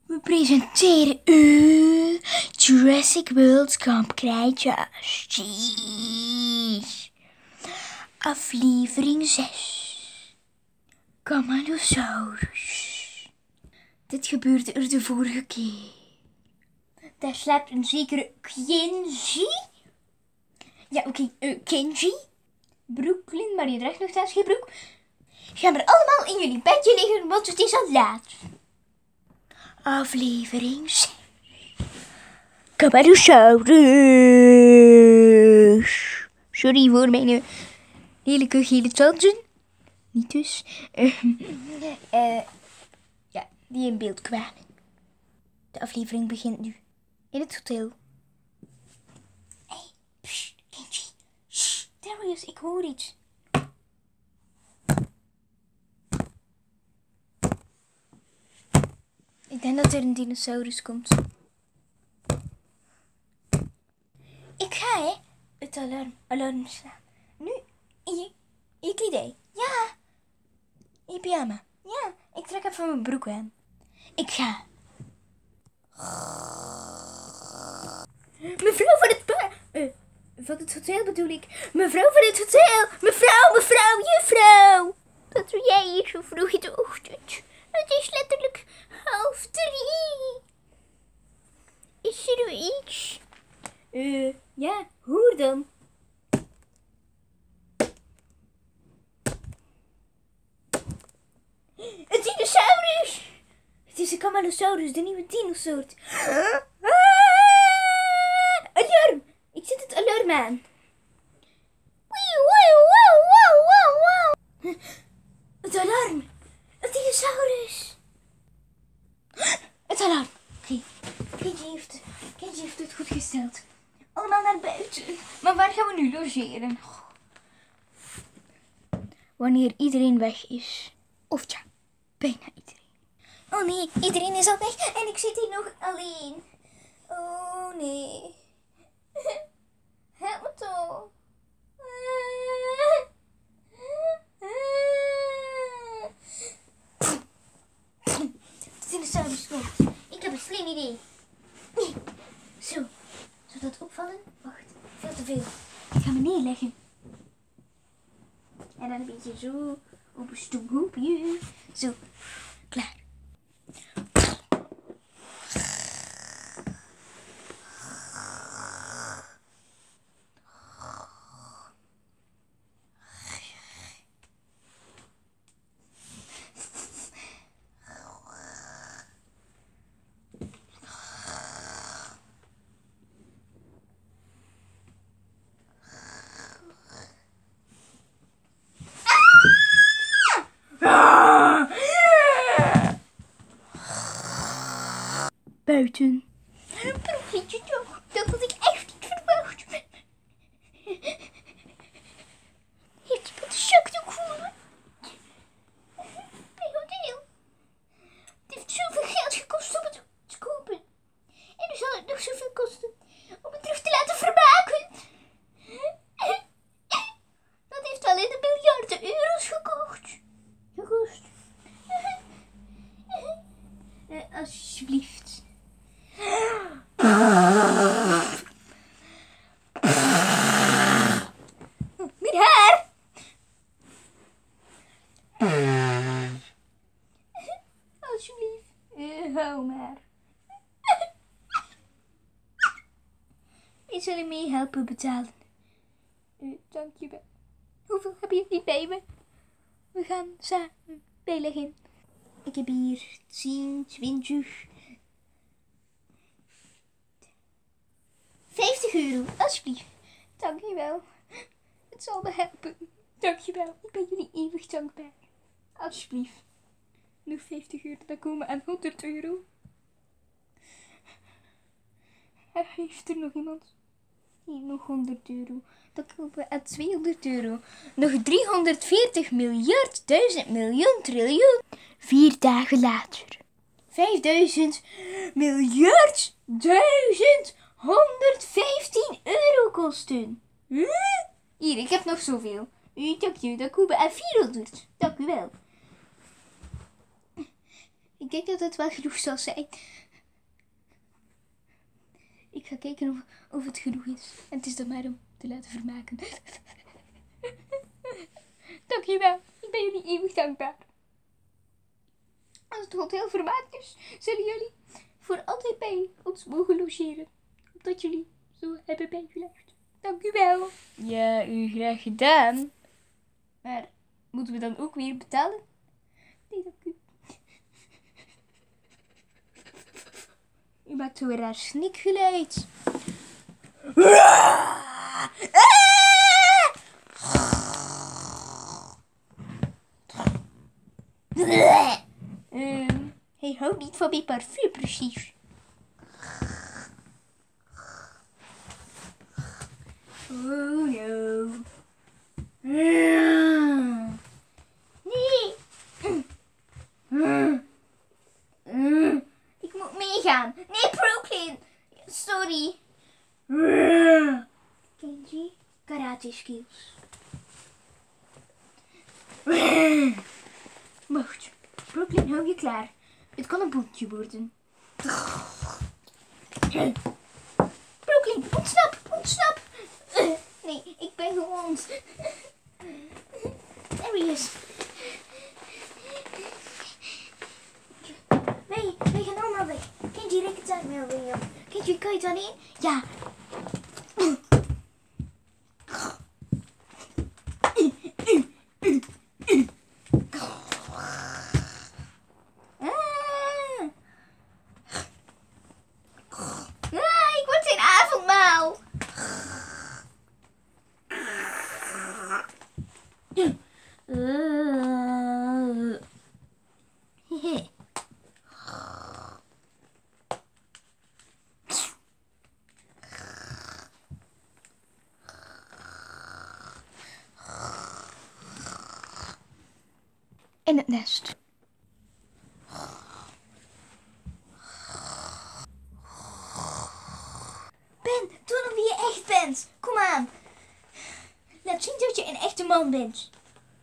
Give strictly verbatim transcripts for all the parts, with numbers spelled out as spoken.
We presenteren u Jurassic World kamp krijtastisch. Aflevering zes. Camarosaurus. Dit gebeurde er de vorige keer. Daar slaapt een zekere Kenji. Ja, oké, okay, uh, Kenji. Brooklyn, maar je draagt nog steeds geen broek. Ga maar allemaal in jullie bedje liggen, want het is al laat. Aflevering zes. Camarosaurus. Sorry voor mijn uh, lelijke gele tanden. Niet dus. Uh, uh, ja, die in beeld kwamen. De aflevering begint nu. In het hotel. Hé, hey, pssst, Kenji. Shh, Darius, ik hoor iets. Ik denk dat er een dinosaurus komt. Ik ga, hè, het alarm, alarm slaan. Nu, in je, in je kledij. Ja. In je pyjama. Ja, ik trek even mijn broek aan. Ik ga. Mevrouw van het pa... Uh, van het hotel bedoel ik. Mevrouw van het hotel. Mevrouw, mevrouw, juffrouw. Wat doe jij hier zo vroeg in de ochtend? Het is letterlijk half drie. Is er nu iets? Eh, uh, ja, hoe dan? Een dinosaurus! Het is een camarosaurus, de nieuwe dinosoort. Ah! Alarm! Ik zet het alarm aan. Het alarm! Een dinosaurus! Het alarm! Oké, Kenji heeft, Kenji heeft het goed gesteld. Allemaal naar buiten. Maar waar gaan we nu logeren? Wanneer iedereen weg is. Of ja, bijna iedereen. Oh nee, iedereen is al weg en ik zit hier nog alleen. Oh nee. Help me toch. De dinosaurus komt. Ik heb een slim idee. Zo. Zou dat opvallen? Wacht, veel te veel. Ik ga me neerleggen. En dan een beetje zo op een stoelhoopje. Zo. Klaar. Buiten. Proefje toch, dat had ik echt niet verwacht. Heeft iemand een zakdoek voor me? Mijn hotel. Het heeft zoveel geld gekost om het te kopen. En nu zal het nog zoveel kosten om het terug te laten vermaken. Dat heeft al in de miljarden euro's gekocht. Gekost. Uh, alsjeblieft. Mijn haar! Alsjeblieft, uh, hou maar. Ik zal je mee helpen betalen. Uh, dankjewel. Hoeveel heb je bij me? We gaan samen bijleggen. Ik heb hier tien, twintig... vijftig euro, alsjeblieft. Dankjewel. Het zal me helpen. Dankjewel. Ik ben jullie eeuwig dankbaar. Alsjeblieft. Nog vijftig euro, dan komen aan honderd euro. Heeft er nog iemand? Hier, nog honderd euro. Dan komen we aan tweehonderd euro. Nog driehonderdveertig miljard, duizend miljoen, triljoen. Vier dagen later. vijfduizend miljard, duizend... honderdvijftien euro kosten. Huh? Hier, ik heb nog zoveel. U, dank je, dan komen we aan vierhonderd. Dank u wel. Ik denk dat het wel genoeg zal zijn. Ik ga kijken of, of het genoeg is. En het is dan maar om te laten vermaken. Dankjewel. Ik ben jullie eeuwig dankbaar. Als het goed heel vermaakt is, zullen jullie voor altijd bij ons mogen logeren. Omdat jullie zo hebben bijgeluisterd. Dank u wel. Ja, u graag gedaan. Maar moeten we dan ook weer betalen? Nee, dank u. U maakt zo een raar snikgeluid. Um, hij houdt niet van mijn parfum, precies. Oh no. Nee. Ik moet meegaan. Nee, Brooklyn. Sorry. Kenji, karate skills. Wacht. Brooklyn, hou je klaar. Het kan een boekje worden. Brooklyn, ontsnap, ontsnap. Uh, nee, ik ben gewond. There he is. Nee, wij gaan allemaal weg. Kenji, rek het uit me alweer. Kenji, kan je het alleen? Ja. In het nest. Ben, toon hem wie je echt bent. Kom aan. Laat zien dat je een echte man bent.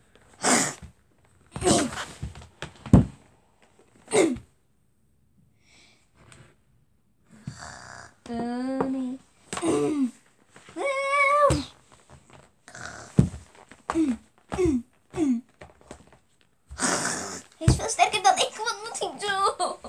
Oh nee. Hij is veel sterker dan ik. Wat moet ik doen?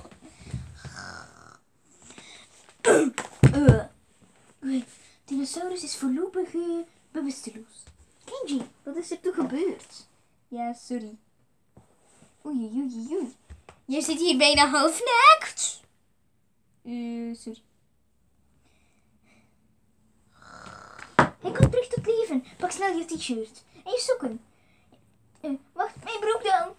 Uh. Dinosaurus is voorlopig uh, bewusteloos. Kenji, wat is er toch gebeurd? Ja, sorry. Oei, oei, oei. Je zit hier bijna half naakt. Uh, sorry. Hij komt terug tot leven. Pak snel je t-shirt. En je sokken. Uh, wacht, mijn broek dan.